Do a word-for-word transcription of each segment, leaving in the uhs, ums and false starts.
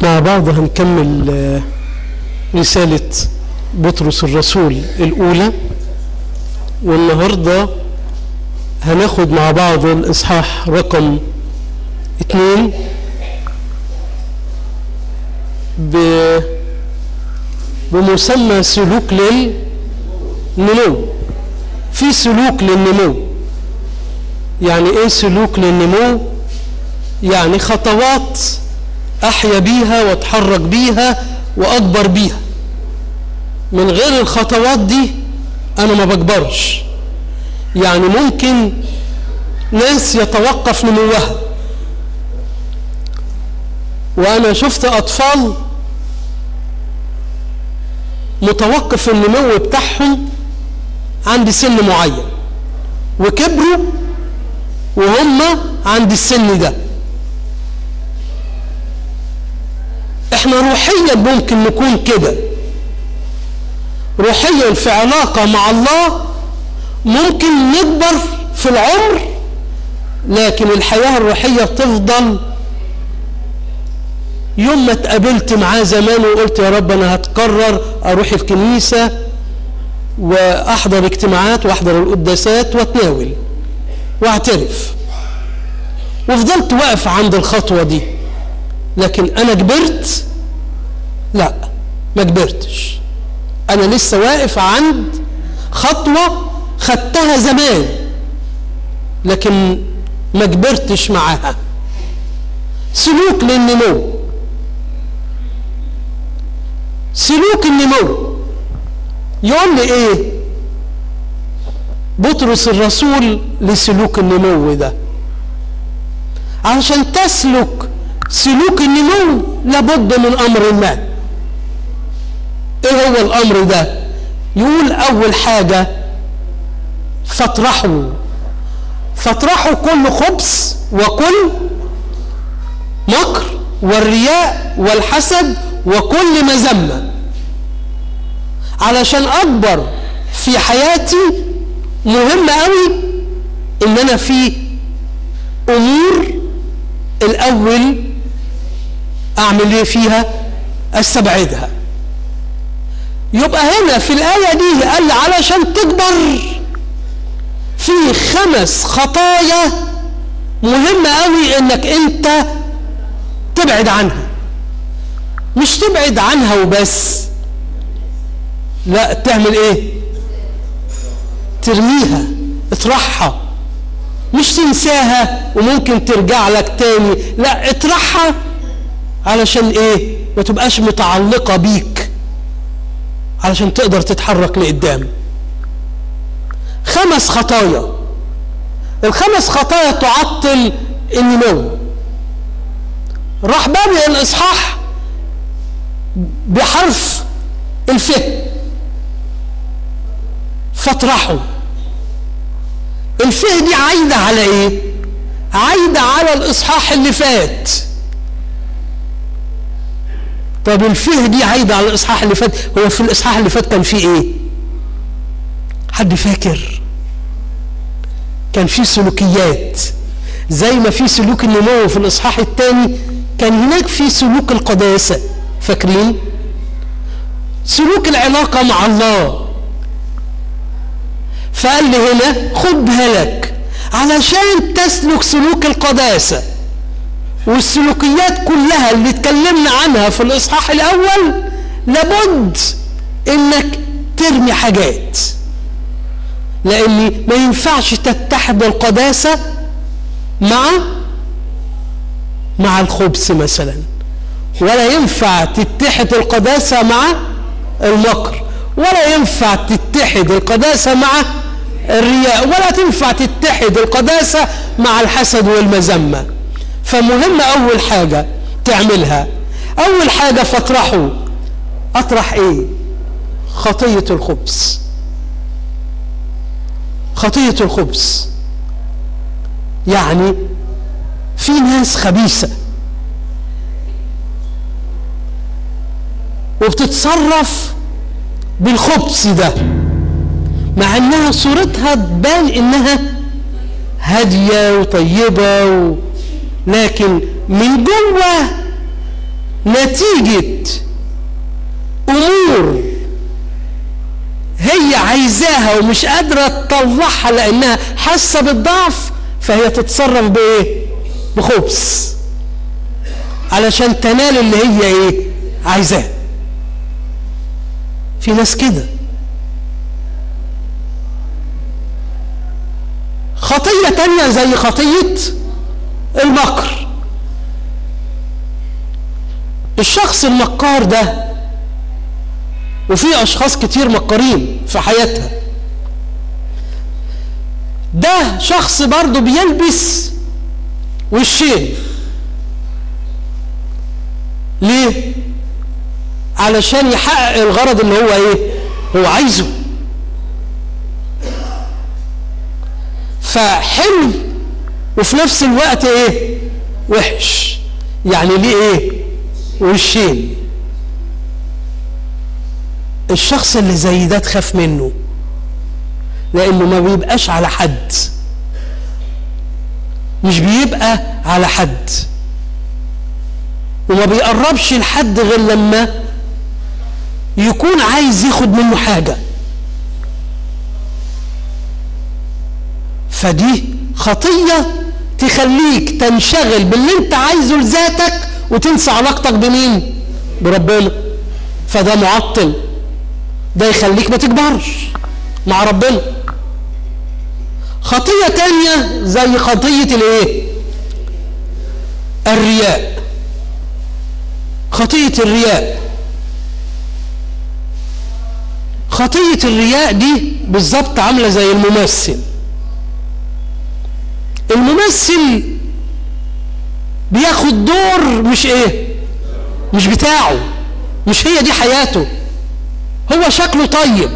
مع بعض هنكمل رسالة بطرس الرسول الأولى، والنهاردة هناخد مع بعض الإصحاح رقم اتنين بمسمى سلوك للنمو. في سلوك للنمو. يعني ايه سلوك للنمو؟ يعني خطوات احيا بيها واتحرك بيها واكبر بيها. من غير الخطوات دي انا ما بكبرش. يعني ممكن ناس يتوقف نموها، وانا شفت اطفال متوقف النمو بتاعهم عند سن معين، وكبروا وهم عند السن ده. احنا روحيا ممكن نكون كده، روحيا في علاقة مع الله ممكن نكبر في العمر، لكن الحياة الروحية تفضل. يوم ما اتقابلت معاه زمان وقلت يا رب انا هتقرر اروح الكنيسة واحضر اجتماعات واحضر القداسات واتناول واعترف، وفضلت واقف عند الخطوة دي، لكن انا كبرت؟ لا، ما كبرتش. انا لسه واقف عند خطوة خدتها زمان، لكن ما كبرتش معاها. سلوك للنمو. سلوك النمو يقول لي ايه بطرس الرسول لسلوك النمو ده؟ عشان تسلك سلوك النمو لابد من امر ما. ايه هو الامر ده؟ يقول اول حاجة فاطرحوا فاطرحوا كل خبث وكل مكر والرياء والحسد وكل مذمة. علشان اكبر في حياتي مهم قوي ان انا في امور الاول اعمل ايه فيها؟ استبعدها. يبقى هنا في الايه دي قال علشان تكبر في خمس خطايا مهمه قوي انك انت تبعد عنها. مش تبعد عنها وبس، لا، تعمل ايه؟ ترميها، اطرحها. مش تنساها وممكن ترجع لك تاني، لا، اطرحها. علشان ايه؟ ما تبقاش متعلقة بيك، علشان تقدر تتحرك لقدام. خمس خطايا. الخمس خطايا تعطل النمو. راح بادئ الاصحاح بحرف الف. فاطرحوا. الف دي عايدة على ايه؟ عايدة على الاصحاح اللي فات. طب الف دي عايدة على الاصحاح اللي فات، هو في الاصحاح اللي فات كان فيه ايه؟ حد فاكر؟ كان فيه سلوكيات. زي ما في سلوك النمو في الاصحاح الثاني، كان هناك في سلوك القداسة. فاكرين؟ سلوك العلاقة مع الله. فقال لي هنا خد بالك علشان تسلك سلوك القداسة والسلوكيات كلها اللي اتكلمنا عنها في الاصحاح الاول، لابد انك ترمي حاجات، لان ما ينفعش تتحد القداسة مع مع الخبث مثلا، ولا ينفع تتحد القداسة مع المكر، ولا ينفع تتحد القداسة مع الرياء، ولا تنفع تتحد القداسة مع الحسد والمذمة. فمهم أول حاجة تعملها. أول حاجة فاطرحوا. أطرح إيه؟ خطية الخبث. خطية الخبث يعني في ناس خبيثة وبتتصرف بالخبث ده، مع انها صورتها تبان انها هادية وطيبة و... لكن من جوه نتيجة امور هي عايزاها ومش قادرة تطلعها لانها حاسة بالضعف، فهي تتصرف بايه؟ بخبث علشان تنال اللي هي ايه؟ عايزاه. في ناس كده. خطية تانية زي خطية المكر. الشخص المكار ده، وفي اشخاص كتير مكارين في حياتها، ده شخص برضه بيلبس وشين. ليه؟ علشان يحقق الغرض اللي هو ايه؟ هو عايزه. فحلو وفي نفس الوقت ايه؟ وحش. يعني ليه ايه؟ وشين. الشخص اللي زي ده تخاف منه، لانه ما بيبقاش على حد، مش بيبقى على حد، وما بيقربش لحد غير لما يكون عايز ياخد منه حاجة. فدي خطية تخليك تنشغل باللي انت عايزه لذاتك وتنسى علاقتك بمين؟ بربنا. فده معطل، ده يخليك ما تكبرش مع ربنا. خطية تانية زي خطية الايه؟ الرياء. خطية الرياء. خطية الرياء دي بالظبط عاملة زي الممثل. الممثل بياخد دور مش ايه؟ مش بتاعه، مش هي دي حياته. هو شكله طيب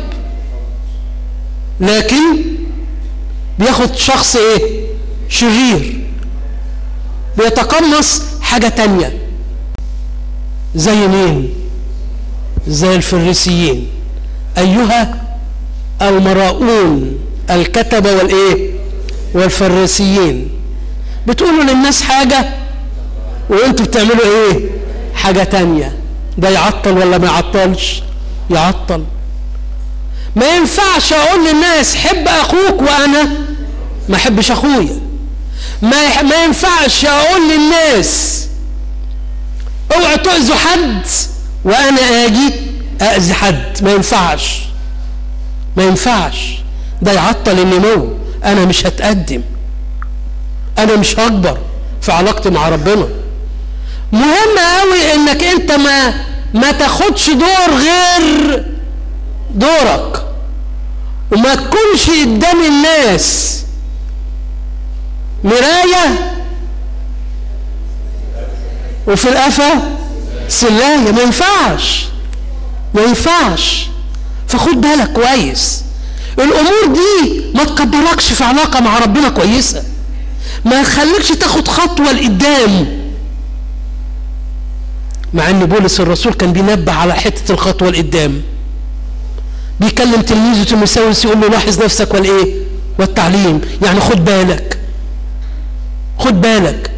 لكن بياخد شخص ايه؟ شرير، بيتقمص حاجة تانية. زي مين؟ زي الفريسيين. ايها المراؤون الكتبة والايه؟ والفريسيين. بتقولوا للناس حاجة وانتوا بتعملوا ايه؟ حاجة تانية. ده يعطل ولا ما يعطلش؟ يعطل. ما ينفعش اقول للناس حب اخوك وانا ما احبش اخويا. ما ما ينفعش اقول للناس اوعوا تؤذوا حد وانا اجي اذي حد. ما ينفعش، ما ينفعش. ده يعطل النمو. انا مش هتقدم، انا مش هكبر في علاقتي مع ربنا. مهم قوي انك انت ما ما تاخدش دور غير دورك، وما تكونش قدام الناس مراية وفي القفا سلاية. ما ينفعش، ما ينفعش. فخد بالك كويس. الامور دي ما تكبركش في علاقة مع ربنا كويسة، ما تخليكش تاخد خطوة لقدام. مع ان بولس الرسول كان بينبه على حتة الخطوة لقدام. بيكلم تلميذه تيموثاوس يقول له لاحظ نفسك والايه؟ والتعليم. يعني خد بالك، خد بالك.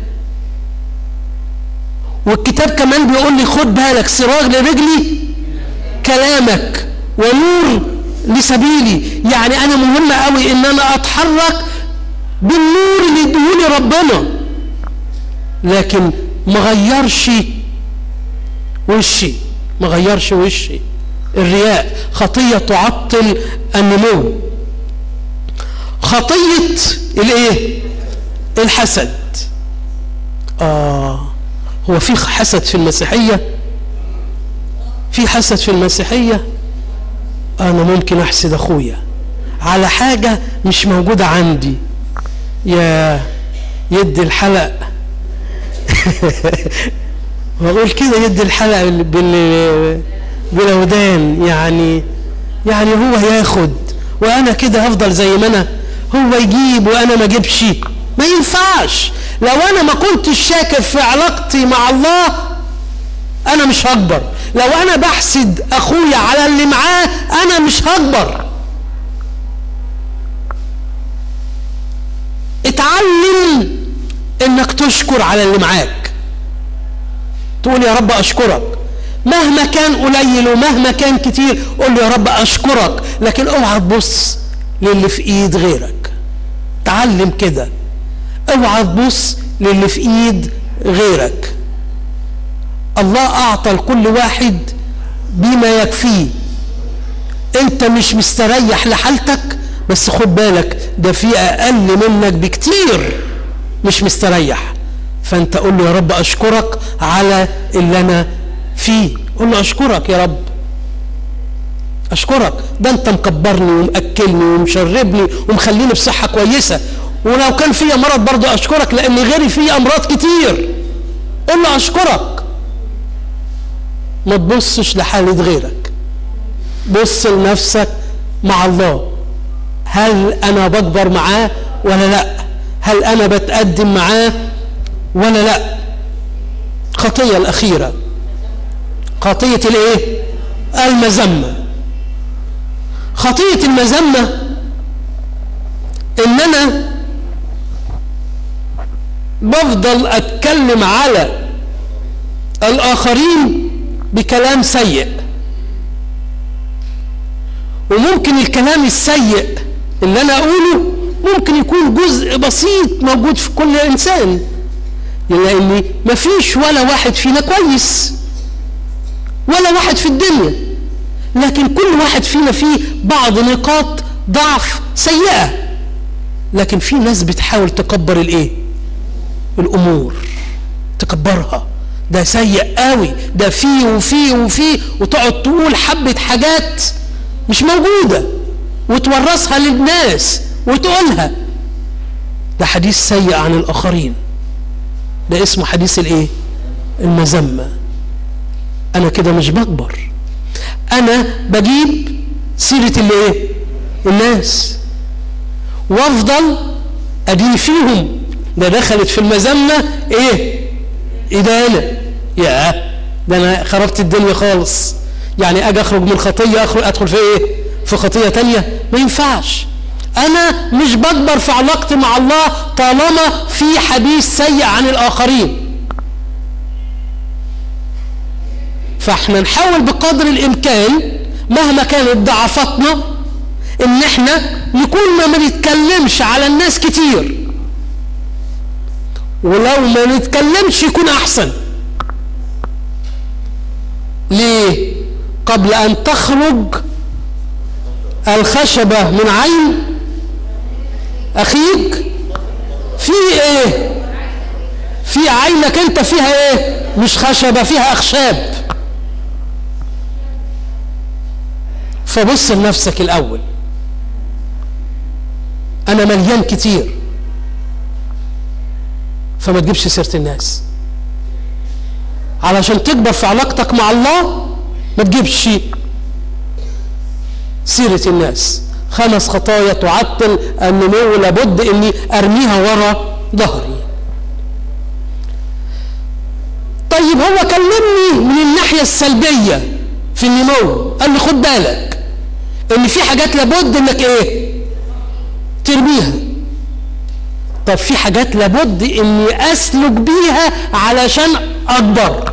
والكتاب كمان بيقول لي خد بالك، سراج لرجلي كلامك ونور لسبيلي. يعني انا مهم قوي ان انا اتحرك بالنور اللي يديهولي ربنا، لكن ما غيرش وشي، ما غيرش وشي. الرياء خطية تعطل النمو. خطية الايه؟ الحسد. اه هو في حسد في المسيحية؟ في حسد في المسيحية؟ انا ممكن احسد اخويا على حاجة مش موجودة عندي. يا يدي الحلق بقول كده، يدي الحلق بال بالودان. يعني يعني هو ياخد وانا كده هفضل زي ما انا، هو يجيب وانا ما اجيبش. ما ينفعش. لو انا ما كنتش شاكر في علاقتي مع الله انا مش هكبر. لو انا بحسد اخويا على اللي معاه انا مش هكبر. اتعلم انك تشكر على اللي معاك. تقول يا رب اشكرك مهما كان قليل ومهما كان كتير، قول له يا رب اشكرك، لكن اوعى تبص للي في ايد غيرك. تعلم كده، اوعى تبص للي في ايد غيرك. الله اعطى لكل واحد بما يكفيه. انت مش مستريح لحالتك، بس خد بالك ده في اقل منك بكتير مش مستريح، فانت قول له يا رب اشكرك على اللي انا فيه. قول له اشكرك يا رب، اشكرك، ده انت مكبرني ومأكلني ومشربني ومخليني بصحة كويسة، ولو كان فيا مرض برضه اشكرك لان غيري فيه امراض كتير. قول له اشكرك. ما تبصش لحالة غيرك، بص لنفسك مع الله. هل انا بكبر معاه ولا لا؟ هل انا بتقدم معاه ولا لا؟ خطية الاخيرة، خطية الايه؟ المذمة. خطية المذمة ان انا بفضل اتكلم على الاخرين بكلام سيء، وممكن الكلام السيء اللي انا اقوله ممكن يكون جزء بسيط موجود في كل انسان، لان مفيش ولا واحد فينا كويس ولا واحد في الدنيا، لكن كل واحد فينا فيه بعض نقاط ضعف سيئة. لكن في ناس بتحاول تكبر الايه؟ الامور، تكبرها، ده سيء قوي، ده فيه وفيه وفيه، وتقعد تقول حبة حاجات مش موجودة وتورثها للناس وتقولها. ده حديث سيء عن الآخرين، ده اسمه حديث الايه؟ المذمة. انا كده مش بكبر، انا بجيب سيرة الايه؟ الناس، وافضل ادين فيهم. ده دخلت في المذمة ايه؟ ادانة. يا ده انا خربت الدنيا خالص. يعني اجي اخرج من خطية اخرج ادخل في ايه؟ في خطية تانية؟ ما ينفعش. انا مش بكبر في علاقتي مع الله طالما في حديث سيء عن الاخرين. فاحنا نحاول بقدر الامكان مهما كانت ضعفاتنا ان احنا نكون ما بنتكلمش على الناس كتير، ولو ما نتكلمش يكون احسن. ليه؟ قبل ان تخرج الخشبة من عين اخيك في ايه؟ في عينك انت فيها ايه؟ مش خشبة، فيها اخشاب. فبص لنفسك الاول. انا مليان كتير، فما تجيبش سيرة الناس. علشان تكبر في علاقتك مع الله ما تجيبش سيرة الناس. خمس خطايا تعطل النمو لابد اني ارميها ورا ظهري. طيب هو كلمني من الناحية السلبية في النمو، قال لي خد بالك ان في حاجات لابد انك ايه؟ ترميها. طب في حاجات لابد اني اسلك بيها علشان اكبر.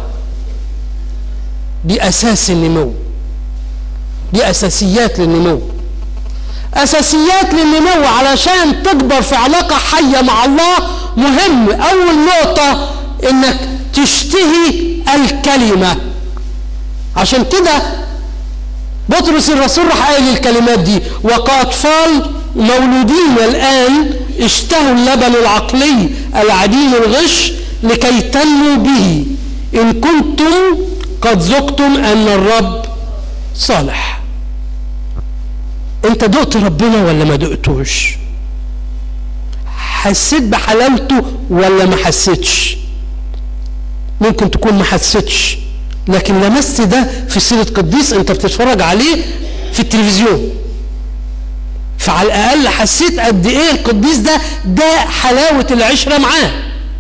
دي اساس النمو، دي اساسيات للنمو. اساسيات للنمو علشان تكبر في علاقة حية مع الله. مهم اول نقطة انك تشتهي الكلمة. عشان كده بطرس الرسول راح قال الكلمات دي: وكأطفال مولودين الآن اشتهوا اللبن العقلي العديم الغش لكي تنموا به إن كنتم قد ذقتم أن الرب صالح. أنت دقت ربنا ولا ما دقتوش؟ حسيت بحلاوته ولا ما حسيتش؟ ممكن تكون ما حسيتش، لكن لمست ده في سيرة قديس أنت بتتفرج عليه في التلفزيون، فعلى الأقل حسيت قد إيه القديس ده ده حلاوة العشرة معاه.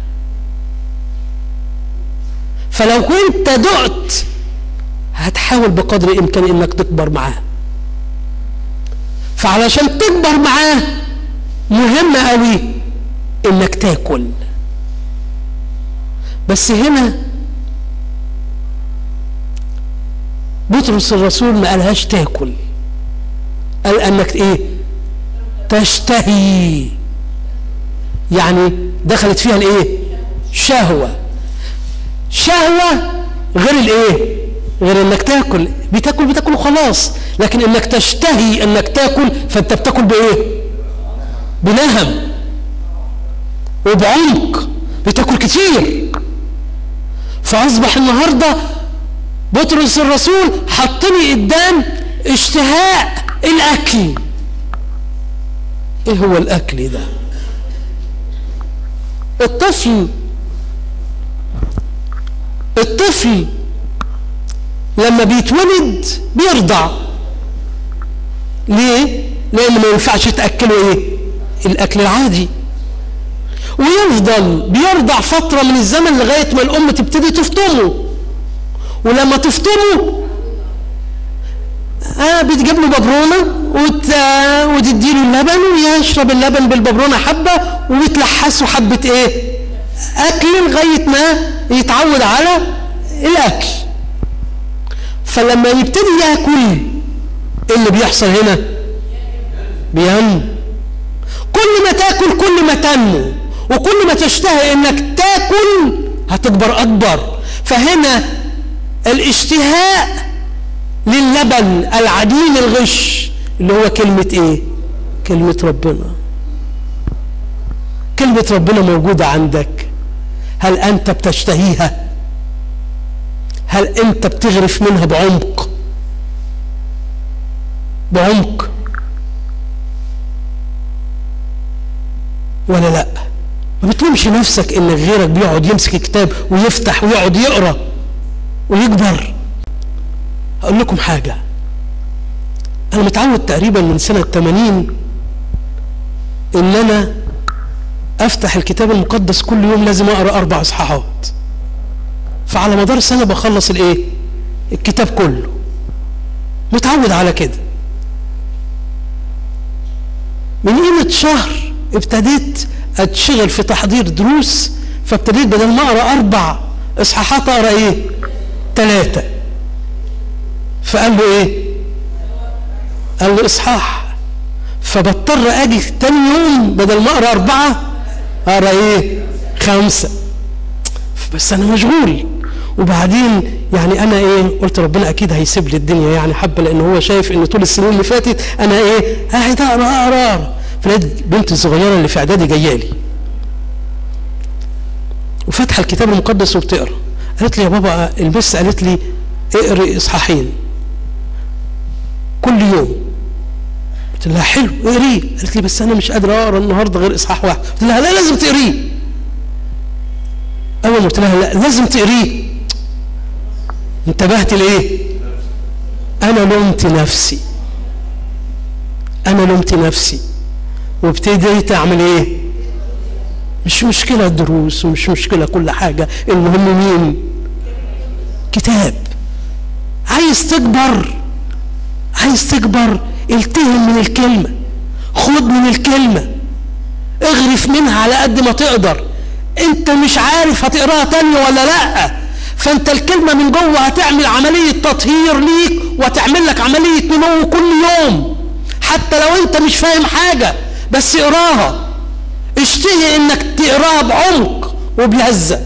فلو كنت دقت هتحاول بقدر الإمكان إنك تكبر معاه. فعلشان تكبر معاه مهم قوي إنك تاكل. بس هنا بطرس الرسول ما قالهاش تاكل، قال انك ايه؟ تشتهي. يعني دخلت فيها الايه؟ شهوة. شهوة غير الايه؟ غير انك تاكل. بتاكل بتاكل وخلاص، لكن انك تشتهي انك تاكل، فانت بتاكل بايه؟ بنهم وبعمق، بتاكل كتير. فاصبح النهارده بطرس الرسول حطني قدام اشتهاء الاكل. ايه هو الاكل ده؟ الطفل الطفل لما بيتولد بيرضع. ليه؟ لان ما ينفعش تاكله ايه؟ الاكل العادي، ويفضل بيرضع فتره من الزمن لغايه ما الام تبتدي تفطمه. ولما تفطمه اه بتجيب له ببرونه وت... وتديله اللبن ويشرب اللبن بالببرونه حبه، وبتلحسه حبه ايه؟ اكل لغايه ما يتعود على الاكل. فلما يبتدي ياكل ايه اللي بيحصل هنا؟ بينمو. كل ما تاكل كل ما تنمو، وكل ما تشتهي انك تاكل هتكبر اكبر. فهنا الاشتهاء للبن العديم الغش اللي هو كلمة ايه؟ كلمة ربنا. كلمة ربنا موجودة عندك، هل انت بتشتهيها؟ هل انت بتغرف منها بعمق؟ بعمق ولا لا؟ ما بتلومش نفسك ان غيرك بيقعد يمسك كتاب ويفتح ويقعد يقرا ويكبر. اقول لكم حاجه، انا متعود تقريبا من سنه ثمانين ان انا افتح الكتاب المقدس كل يوم لازم اقرا اربع اصحاحات. فعلى مدار سنه بخلص الايه؟ الكتاب كله. متعود على كده. من قيمه شهر ابتديت اتشغل في تحضير دروس، فابتديت بدل ما اقرا اربع اصحاحات اقرا ايه؟ ثلاثه. فقال له ايه؟ قال له اصحاح. فبضطر اجي تاني يوم بدل ما اقرا اربعه اقرا ايه؟ خمسه. بس انا مشغول. وبعدين يعني انا ايه؟ قلت ربنا اكيد هيسيب لي الدنيا يعني حبه، لان هو شايف ان طول السنين اللي فاتت انا ايه؟ قاعد اقرا اقرا اقرا. فلقيت بنتي الصغيره اللي في اعدادي جايه لي وفاتحه الكتاب المقدس وبتقرا. قالت لي يا بابا، المس قالت لي اقري اصحاحين كل يوم. قلت لها حلو اقريه. قالت لي بس انا مش قادره اقرا النهارده غير اصحاح واحد. قلت لها لا لازم تقريه. اول ما قلت لها لا لازم تقريه انتبهت لايه؟ انا لومت نفسي. انا لومت نفسي وابتديت اعمل ايه؟ مش مشكله الدروس ومش مشكله كل حاجه، المهم مين؟ كتاب. عايز تكبر، عايز تكبر التهم من الكلمه، خد من الكلمه، اغرف منها على قد ما تقدر. انت مش عارف هتقراها تاني ولا لا، فانت الكلمه من جوه هتعمل عمليه تطهير ليك وتعمل لك عمليه نمو كل يوم. حتى لو انت مش فاهم حاجه بس اقراها، اشتهي انك تقراها بعمق وبلذة.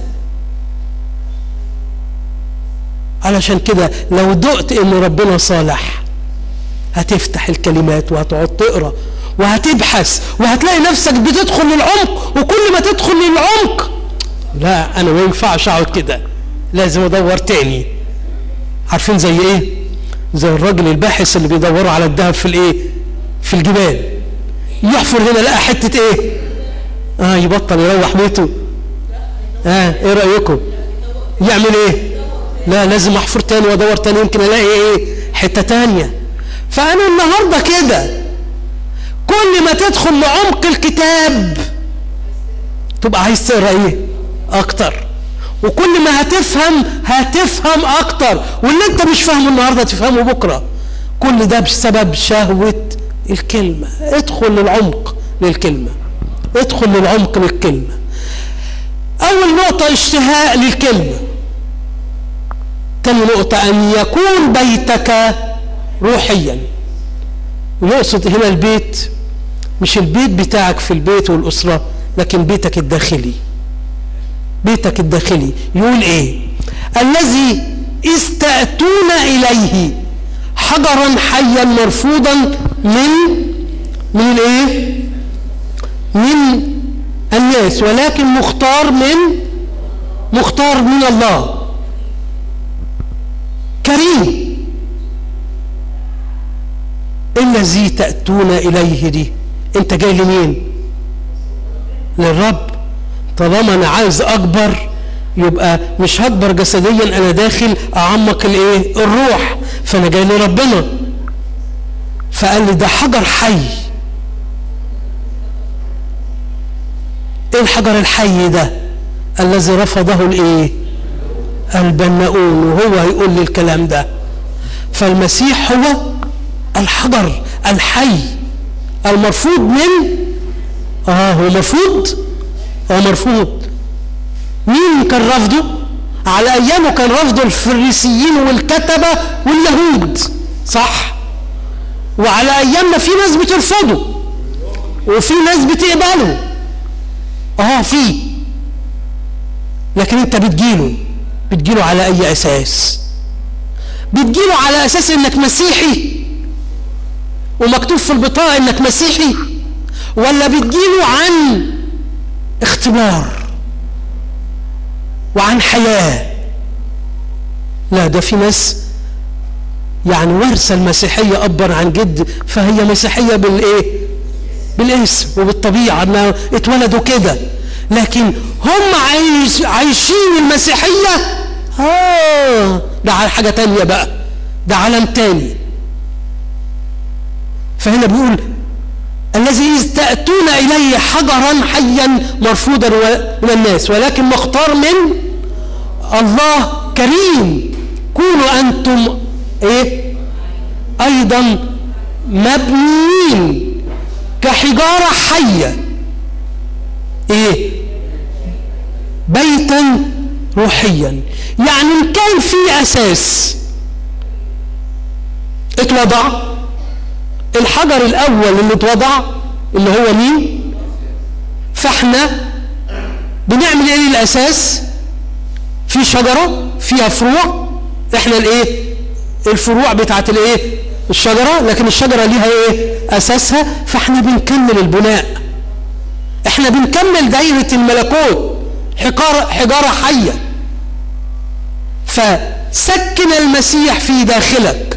علشان كده لو دقت ان ربنا صالح هتفتح الكلمات وهتقعد تقرا وهتبحث وهتلاقي نفسك بتدخل للعمق. وكل ما تدخل للعمق لا انا ما ينفعش اقعد كده، لازم ادور تاني. عارفين زي ايه؟ زي الراجل الباحث اللي بيدوروا على الذهب في الايه؟ في الجبال. يحفر هنا لقى حته ايه؟ اه يبطل يروح بيته. اه ايه رايكم؟ يعمل ايه؟ لا لازم احفر تاني وادور تاني يمكن الاقي ايه؟ حته تانيه. فانا النهارده كده كل ما تدخل لعمق الكتاب تبقى عايز تقرا ايه؟ اكتر. وكل ما هتفهم هتفهم اكتر، واللي انت مش فاهمه النهارده تفهمه بكره. كل ده بسبب شهوه الكلمه. ادخل للعمق للكلمه، ادخل للعمق للكلمه. اول نقطه اشتهاء للكلمه. تاني نقطة أن يكون بيتك روحيا. ويقصد هنا البيت مش البيت بتاعك في البيت والأسرة، لكن بيتك الداخلي. بيتك الداخلي يقول ايه؟ الذي إذ تأتون إليه حجرا حيا مرفوضا من من الايه؟ من الناس، ولكن مختار من مختار من الله، كريم. الذي تأتون إليه دي انت جاي لمين؟ للرب. طالما انا عايز اكبر يبقى مش هكبر جسديا، انا داخل اعمق الايه؟ الروح. فانا جاي لربنا. فقال لي ده حجر حي. ايه الحجر الحي ده؟ الذي رفضه الايه؟ البناؤون. وهو هيقول لي الكلام ده. فالمسيح هو الحجر الحي المرفوض من اه هو مرفوض هو مرفوض. مين كان رفضه؟ على ايامه كان رفضه الفريسيين والكتبه واليهود، صح؟ وعلى ايامنا في ناس بترفضه وفي ناس بتقبله. اه في. لكن انت بتجيله بتجيله على اي اساس؟ بتجيله على اساس انك مسيحي ومكتوب في البطاقه انك مسيحي، ولا بتجيله عن اختبار وعن حياه؟ لا، ده في ناس يعني ورثه المسيحيه ابا عن جد، فهي مسيحيه بالايه؟ بالاسم وبالطبيعه، انها اتولدوا كده. لكن هم عايش عايشين المسيحيه اه ده على حاجه تانيه بقى، ده عالم تاني. فهنا بيقول الذي إذ تأتون إليه حجرا حيا مرفوضا من الناس، ولكن مختار من الله، كريم. كونوا أنتم إيه؟ أيضا مبنيين كحجارة حية إيه؟ بيتا روحيا. يعني إن كان في أساس اتوضع، الحجر الأول اللي اتوضع اللي هو مين؟ فاحنا بنعمل ايه للأساس؟ في شجرة فيها فروع، احنا الايه؟ الفروع بتاعت الايه؟ الشجرة. لكن الشجرة ليها ايه؟ أساسها. فاحنا بنكمل البناء، احنا بنكمل دايرة الملكوت، حجارة حجارة حية. فسكن المسيح في داخلك،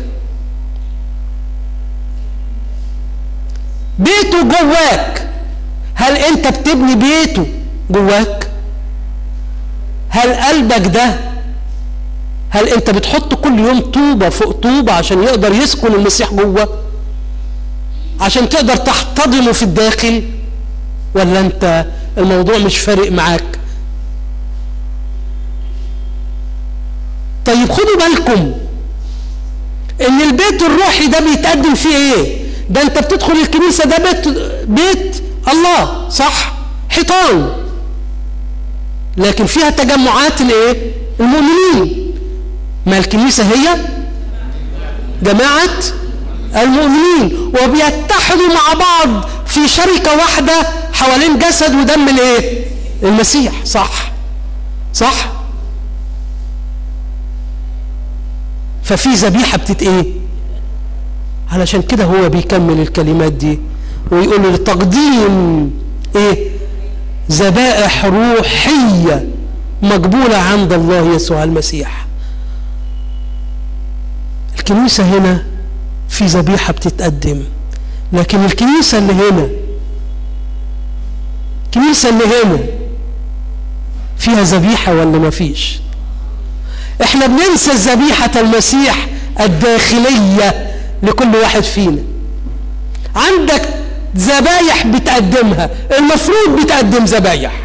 بيته جواك. هل انت بتبني بيته جواك؟ هل قلبك ده، هل انت بتحط كل يوم طوبة فوق طوبة عشان يقدر يسكن المسيح جوه، عشان تقدر تحتضنه في الداخل؟ ولا انت الموضوع مش فارق معاك؟ طيب خدوا بالكم ان البيت الروحي ده بيتقدم فيه ايه؟ ده انت بتدخل الكنيسة، ده بيت بيت الله، صح؟ حيطان، لكن فيها تجمعات الايه؟ المؤمنين. ما الكنيسة هي جماعة المؤمنين، وبيتحدوا مع بعض في شركة واحدة حوالين جسد ودم الايه؟ المسيح، صح؟ صح؟ ففي ذبيحة بتت ايه؟ علشان كده هو بيكمل الكلمات دي ويقول له لتقديم ايه؟ ذبائح روحية مقبولة عند الله يسوع المسيح. الكنيسة هنا في ذبيحة بتتقدم، لكن الكنيسة اللي هنا الكنيسة اللي هنا فيها ذبيحة ولا ما فيش؟ احنا بننسى ذبيحة المسيح الداخلية لكل واحد فينا. عندك ذبايح بتقدمها، المفروض بتقدم ذبايح.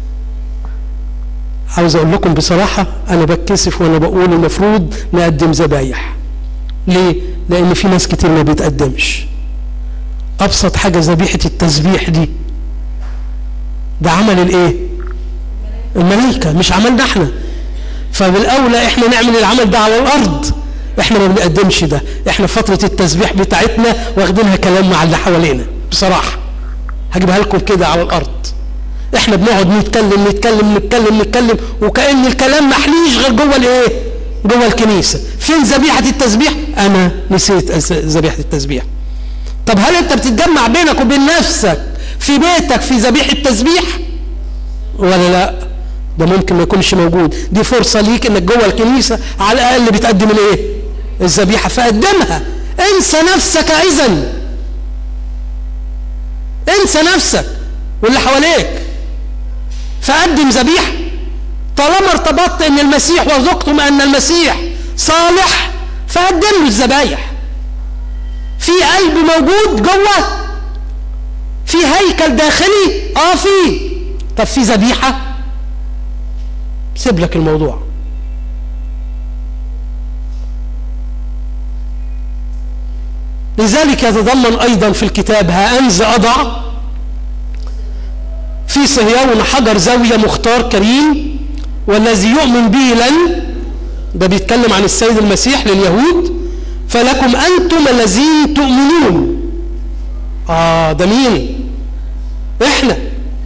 عاوز اقول لكم بصراحة انا بتكسف وانا بقول المفروض نقدم ذبايح. ليه؟ لان في ناس كتير ما بتقدمش. ابسط حاجة ذبيحة التسبيح دي، ده عمل الايه؟ الملائكة، مش عملنا احنا. فبالاولى احنا نعمل العمل ده على الارض. احنا ما بنقدمش ده، احنا فتره التسبيح بتاعتنا واخدينها كلام مع اللي حوالينا بصراحه، هجيبها لكم كده على الارض. احنا بنقعد نتكلم نتكلم نتكلم نتكلم وكأن الكلام محليش غير جوه الايه؟ جوه الكنيسه. فين ذبيحه التسبيح؟ انا نسيت ذبيحه التسبيح. طب هل انت بتتجمع بينك وبين نفسك في بيتك في ذبيحه التسبيح ولا لا؟ ده ممكن ما يكونش موجود. دي فرصه ليك انك جوه الكنيسه على الاقل بتقدم الايه؟ الذبيحه، فقدمها. انسى نفسك اذا، انسى نفسك واللي حواليك، فقدم ذبيحه. طالما ارتبطت ان المسيح وذقتم ان المسيح صالح فقدم له الذبايح. في قلب موجود جوه، في هيكل داخلي، اه في. طب في ذبيحه؟ سيب لك الموضوع. لذلك يتضمن ايضا في الكتاب: ها انذ اضع في صهيون حجر زاويه مختار كريم والذي يؤمن به لن، ده بيتكلم عن السيد المسيح لليهود، فلكم انتم الذين تؤمنون. اه ده مين؟ احنا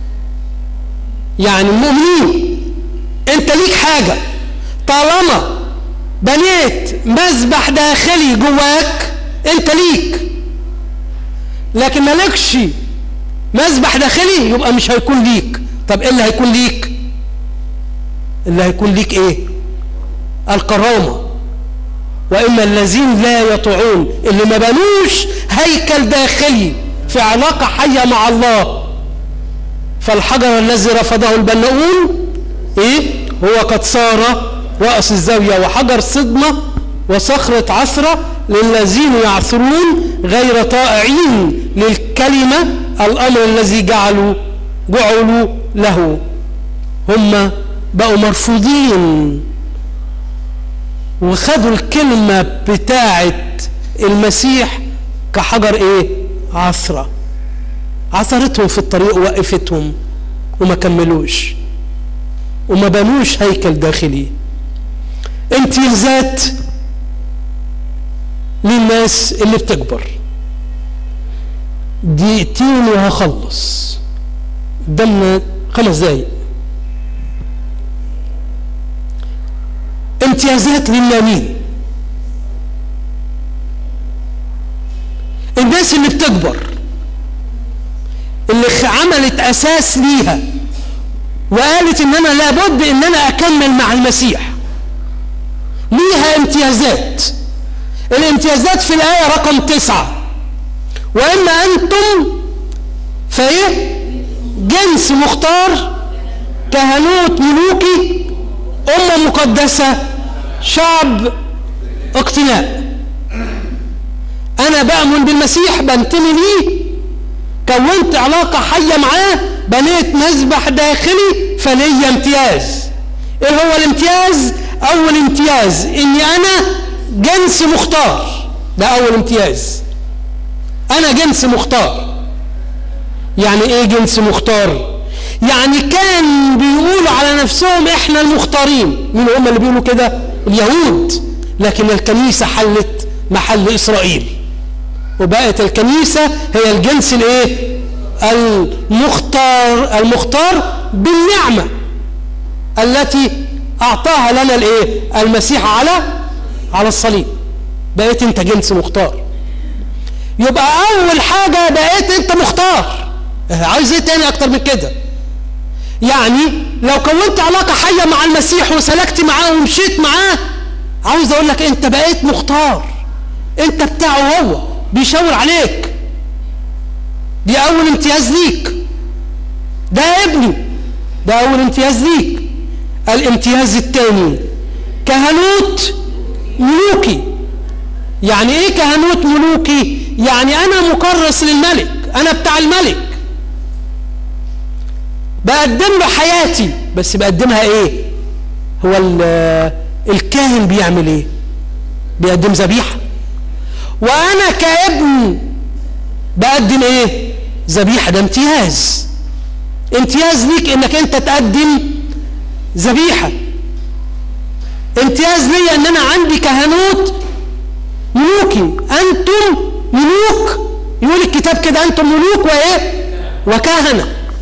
يعني المؤمنين. انت ليك حاجه، طالما بنيت مذبح داخلي جواك انت ليك، لكن مالكش مذبح داخلي يبقى مش هيكون ليك. طب ايه اللي هيكون ليك؟ اللي هيكون ليك ايه؟ الكرامه. واما الذين لا يطيعون، اللي ما بنوش هيكل داخلي في علاقه حيه مع الله، فالحجر الذي رفضه البناؤون ايه؟ هو قد صار رأس الزاويه وحجر صدمه وصخره عثره للذين يعثرون غير طائعين للكلمه الامر الذي جعلوا جعلوا له. هم بقوا مرفوضين وخدوا الكلمه بتاعه المسيح كحجر ايه؟ عثره، عثرتهم في الطريق ووقفتهم وما كملوش وما بنوش هيكل داخلي. امتيازات للناس اللي بتكبر. دقيقتين وهخلص، قدامنا خمس دقايق. امتيازات للنامين، الناس اللي بتكبر اللي عملت اساس ليها وقالت ان انا لابد ان انا اكمل مع المسيح، ليها امتيازات. الامتيازات في الايه رقم تسعه: واما انتم فايه؟ جنس مختار، كهنوت ملوكي، امه مقدسه، شعب اقتناء. انا بأمن بالمسيح، بنتمي ليه، كونت علاقه حيه معاه، بنيت مذبح داخلي، فليا امتياز. ايه هو الامتياز؟ اول امتياز اني انا جنس مختار، ده اول امتياز. انا جنس مختار. يعني ايه جنس مختار؟ يعني كان بيقولوا على نفسهم احنا المختارين. مين هم اللي بيقولوا كده؟ اليهود. لكن الكنيسة حلت محل اسرائيل، وبقت الكنيسة هي الجنس الايه؟ المختار، المختار بالنعمة التي اعطاها لنا الايه؟ المسيح على على الصليب. بقيت انت جنس مختار. يبقى اول حاجة بقيت انت مختار. عايز ايه تاني اكتر من كده؟ يعني لو كونت علاقة حية مع المسيح وسلكت معاه ومشيت معاه، عاوز اقول لك انت بقيت مختار. انت بتاعه، هو بيشاور عليك. دي اول امتياز ليك. ده ابني، ده اول امتياز ليك. الامتياز الثاني كهنوت ملوكي. يعني ايه كهنوت ملوكي؟ يعني انا مكرس للملك، انا بتاع الملك، بقدم له حياتي. بس بقدمها ايه؟ هو الكاهن بيعمل ايه؟ بيقدم ذبيحه. وانا كابن بقدم ايه؟ ذبيحه. ده امتياز. امتياز ليك انك انت تقدم ذبيحه. امتياز ليا ان انا عندي كهنوت ملوكي. انتم ملوك، يقول الكتاب كده، انتم ملوك وايه؟ وكهنة.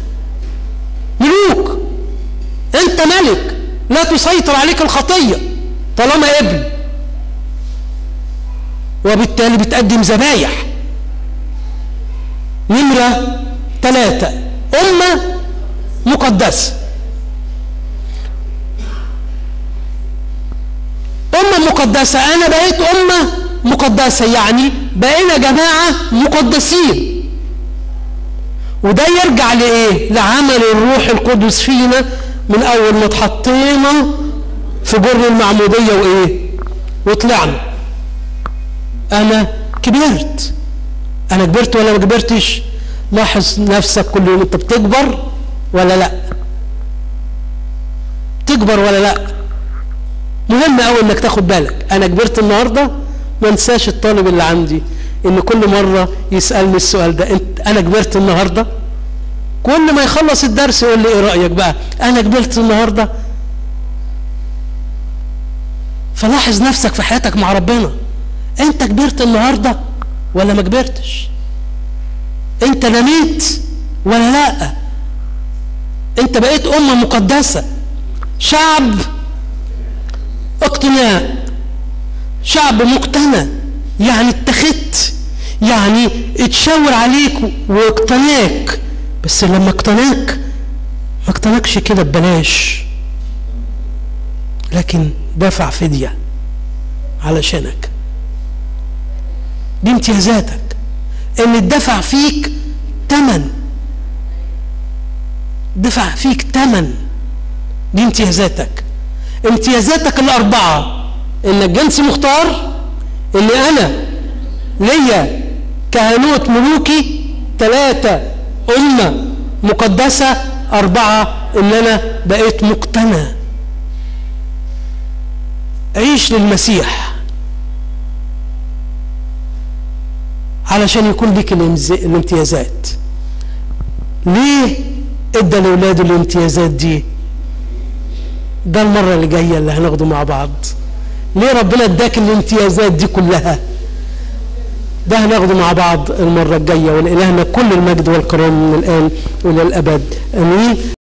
ملوك، انت ملك، لا تسيطر عليك الخطية طالما ابن، وبالتالي بتقدم ذبايح. نمرة ثلاثة، أمة مقدسة. أمة مقدسة، أنا بقيت أمة مقدسة، يعني بقينا جماعة مقدسين. وده يرجع لإيه؟ لعمل الروح القدس فينا من أول ما اتحطينا في جر المعمودية وإيه؟ وطلعنا. أنا كبرت. أنا كبرت ولا ما كبرتش؟ لاحظ نفسك كل يوم، أنت بتكبر ولا لأ؟ تكبر ولا لأ؟ مهم أوي إنك تاخد بالك. أنا كبرت النهارده، ما انساش الطالب اللي عندي إن كل مرة يسألني السؤال ده، أنت أنا كبرت النهارده؟ كل ما يخلص الدرس يقول لي إيه رأيك بقى؟ أنا كبرت النهارده؟ فلاحظ نفسك في حياتك مع ربنا، أنت كبرت النهارده ولا ما كبرتش؟ أنت نميت ولا لأ؟ أنت بقيت أمة مقدسة، شعب اقتناء، شعب مقتنى، يعني اتخذت، يعني اتشاور عليك واقتناك. بس لما اقتناك ما اقتناكش كده ببلاش، لكن دفع فدية علشانك. دي امتيازاتك، ان الدفع فيك تمن، دفع فيك تمن. دي امتيازاتك. امتيازاتك الأربعة، إنك جنس مختار، إن أنا ليا كهنوت ملوكي، ثلاثة أمة مقدسة، أربعة إن أنا بقيت مقتنى. عيش للمسيح علشان يكون ليك الامتيازات. ليه ادى لأولاده الامتيازات دي؟ ده المرة اللي جاية اللي هناخده مع بعض. ليه ربنا اداك الامتيازات دي كلها؟ ده هناخده مع بعض المرة الجاية. ولإلهنا كل المجد والكرم من الآن وإلى الأبد، آمين.